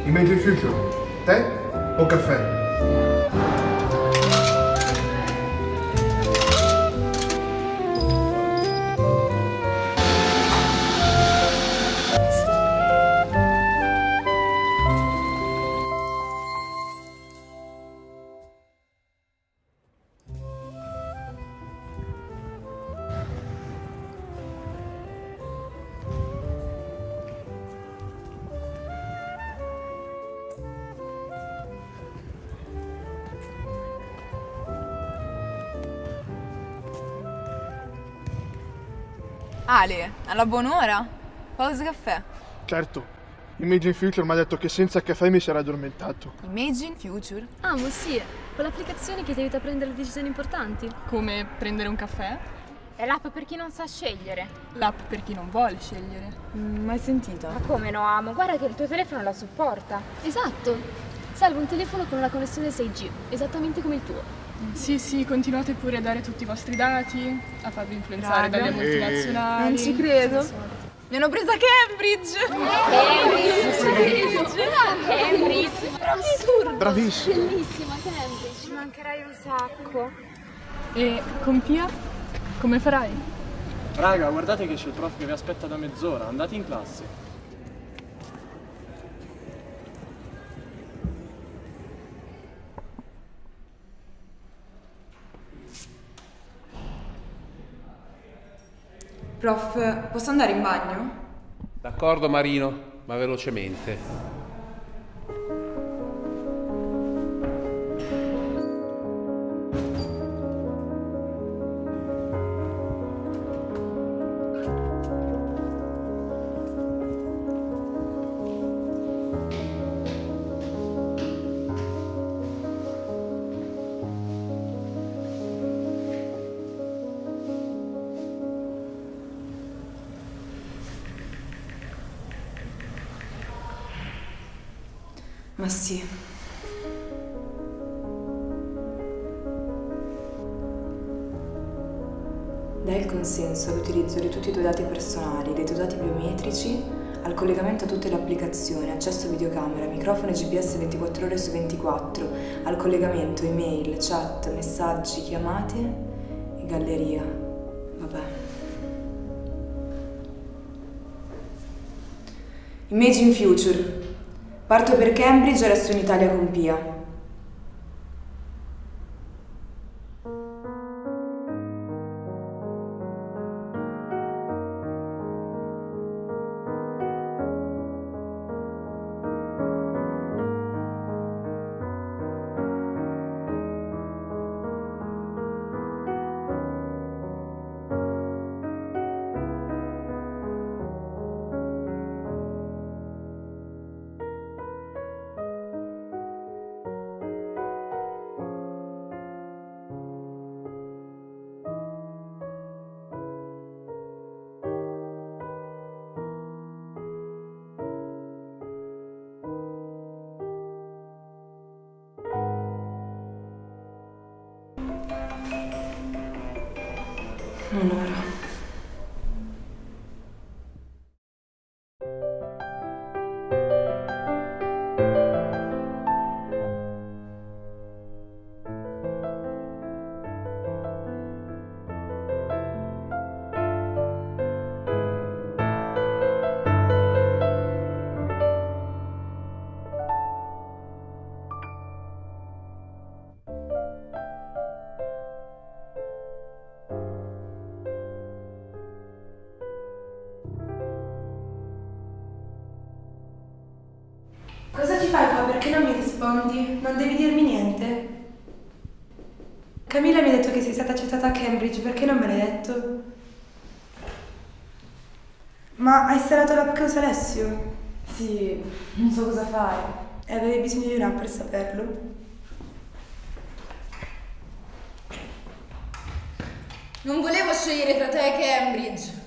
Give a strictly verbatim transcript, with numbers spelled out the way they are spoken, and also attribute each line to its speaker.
Speaker 1: Imagine Future, tè o caffè?
Speaker 2: Ale, alla buon'ora? Pausa caffè.
Speaker 1: Certo, Imagine Future mi ha detto che senza caffè mi sarei addormentato.
Speaker 2: Imagine Future?
Speaker 3: Ah, ma sì, quell'applicazione che ti aiuta a prendere decisioni importanti.
Speaker 4: Come prendere un caffè?
Speaker 5: È l'app per chi non sa scegliere.
Speaker 4: L'app per chi non vuole scegliere.
Speaker 2: Mm, mai sentita?
Speaker 5: Ma come no, amo? Guarda che il tuo telefono la supporta.
Speaker 3: Esatto, salva un telefono con una connessione sei G, esattamente come il tuo.
Speaker 4: Sì, sì, continuate pure a dare tutti i vostri dati, a farvi influenzare
Speaker 2: Raga.
Speaker 4: dalle multinazionali.
Speaker 2: Non ci credo. Mi hanno presa Cambridge!
Speaker 5: Cambridge! Cambridge! Assurdo!
Speaker 1: Bravissimo!
Speaker 3: Bellissima Cambridge.
Speaker 5: Ci mancherai un sacco.
Speaker 4: E con Pia? Come farai?
Speaker 6: Raga, guardate che c'è il prof che vi aspetta da mezz'ora, andate in classe.
Speaker 2: Prof, posso andare in bagno?
Speaker 7: D'accordo Marino, ma velocemente.
Speaker 2: Ma sì. Dai il consenso all'utilizzo di tutti i tuoi dati personali, dei tuoi dati biometrici, al collegamento a tutte le applicazioni, accesso a videocamera, microfono e G P S ventiquattro ore su ventiquattro, al collegamento email, chat, messaggi, chiamate e galleria. Vabbè. Imagine Future. Parto per Cambridge e resto in Italia con Pia. Un'ora.
Speaker 8: Cosa ci fai qua? Perché non mi rispondi? Non devi dirmi niente? Camilla mi ha detto che sei stata accettata a Cambridge, perché non me l'hai detto? Ma hai installato l'app che usa Alessio?
Speaker 2: Sì, non so cosa fare.
Speaker 8: E avevi bisogno di un'app per saperlo?
Speaker 2: Non volevo scegliere tra te e Cambridge.